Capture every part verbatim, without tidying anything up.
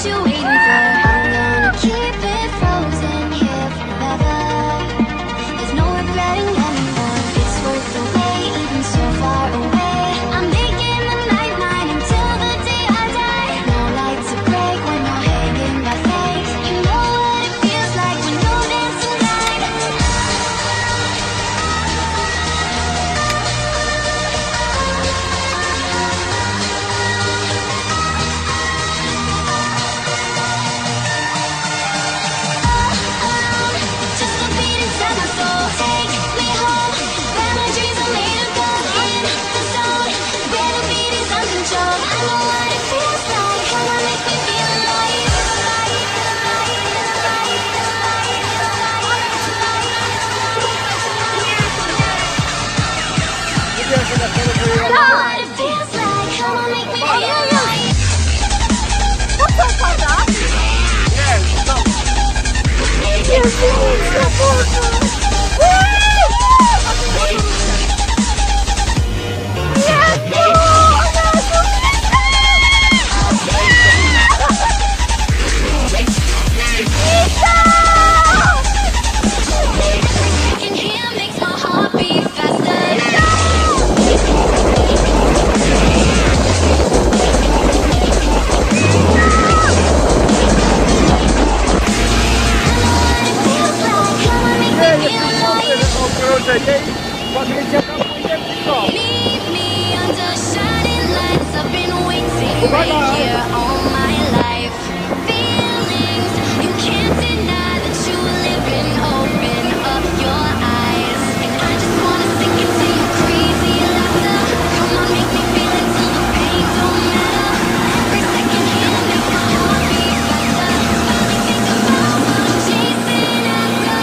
you waiting for? I'm gonna keep it frozen here forever. There's no regretting anymore. It's worth the wait, even so far away. I'm making the night mine until the day I die. No light to break when you're hanging by faith. You know what it feels like when you're dancing blind. Just a beat inside my soul. Take me home, where my dreams are made of gold. In the zone, where the beat is uncontrolled. I know what it feels like. Come on, make me feel alive. I know what it feels like. Come on, make me feel alive. Can hear makes my heart beat faster. Meet me under shining lights. I've been waiting right here all my life. Feelings you can't deny that you live in. Open up your eyes, and I just wanna sink into your crazy laughter. Come on, make me feel it till the pain don't matter. Every second here makes my heart beat faster. Finally think about what I'm chasing after.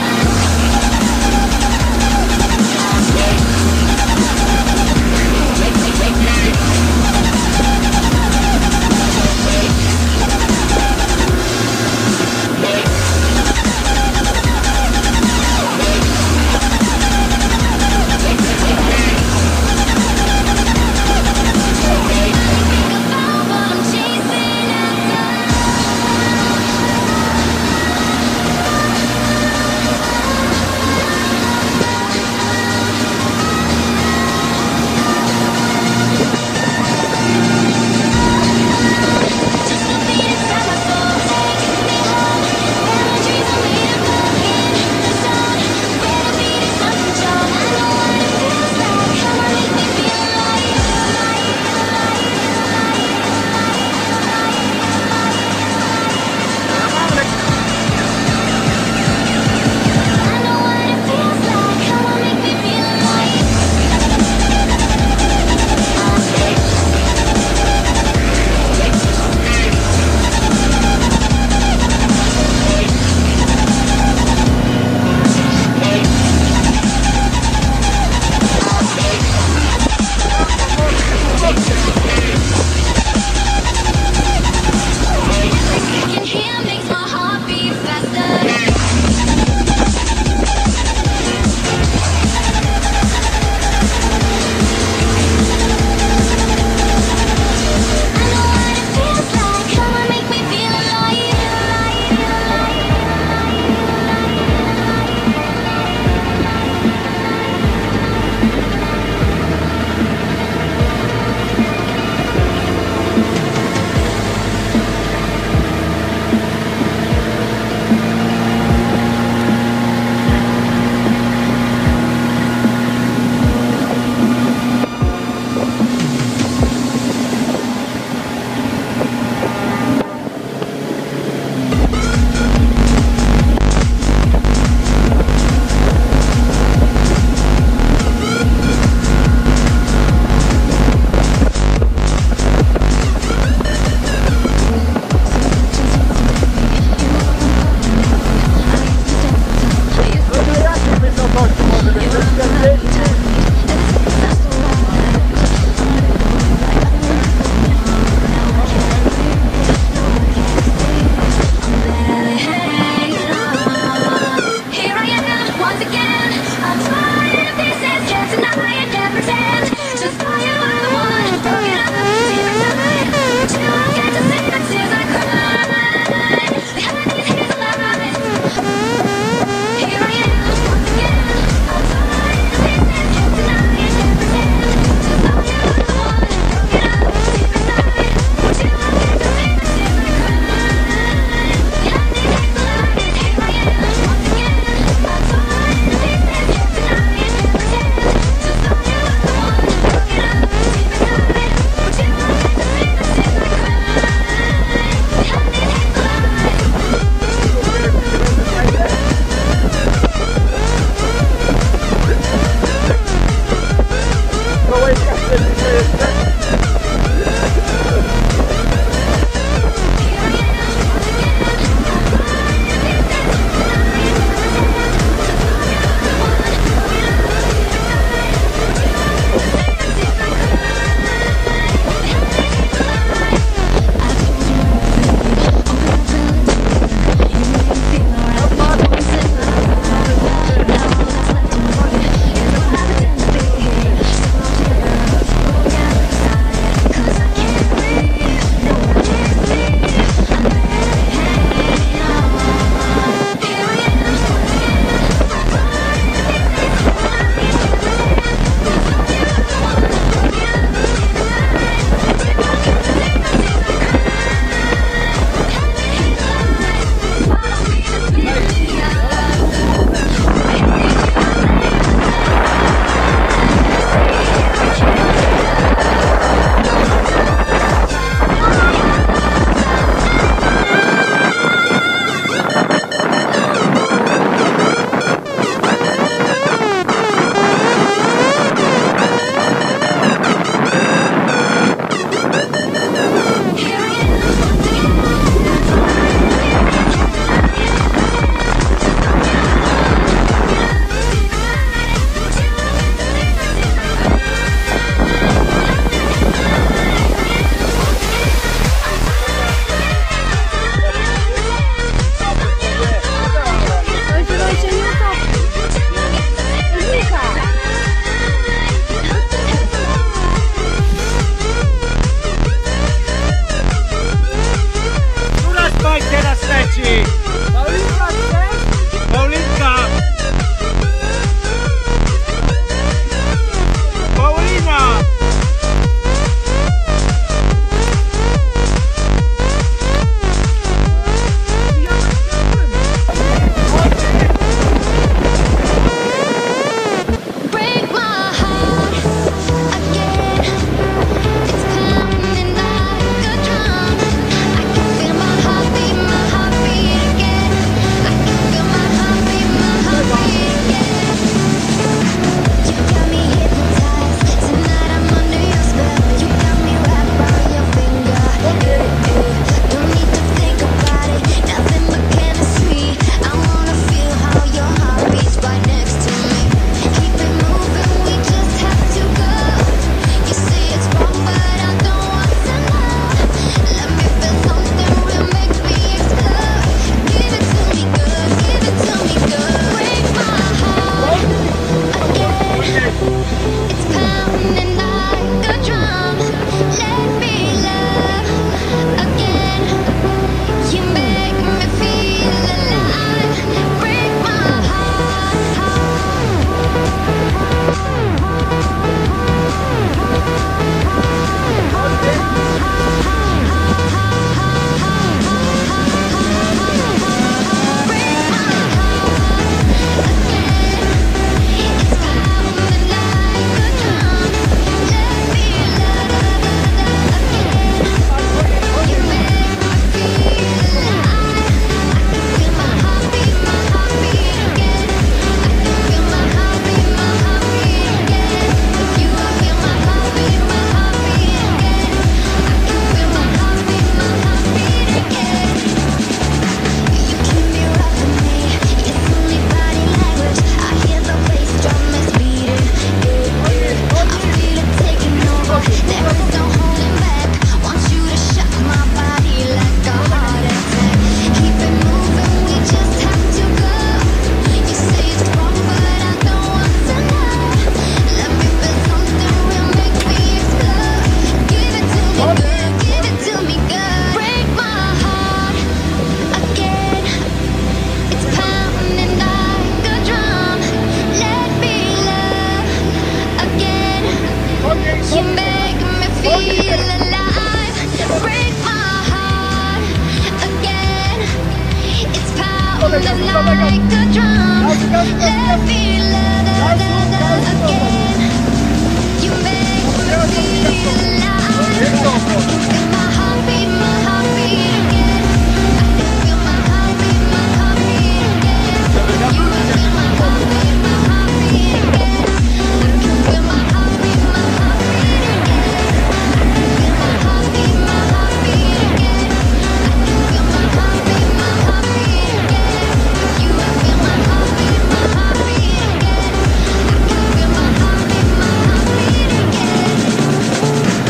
like the drums. Let me la la la la again. You make me feel alive. Feel my heartbeat, my heartbeat again. I can feel my heartbeat, my heartbeat again. You feel my heartbeat, my heartbeat again. I can feel my heartbeat, my heartbeat again. Feel my heartbeat, my heartbeat again. I can feel my heartbeat, my heartbeat again. You feel my heartbeat, my heartbeat again. I can feel my heartbeat, my heartbeat again.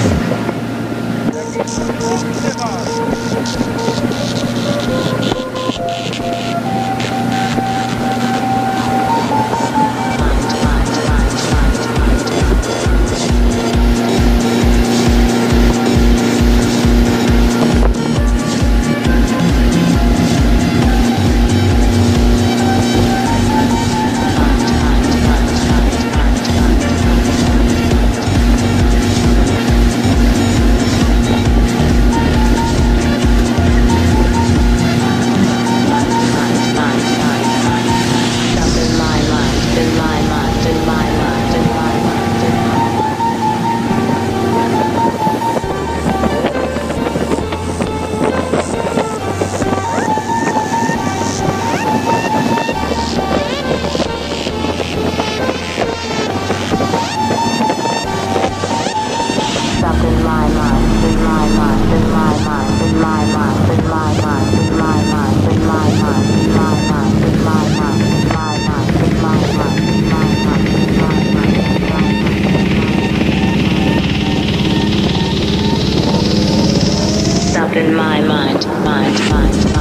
In my mind, mind, mind.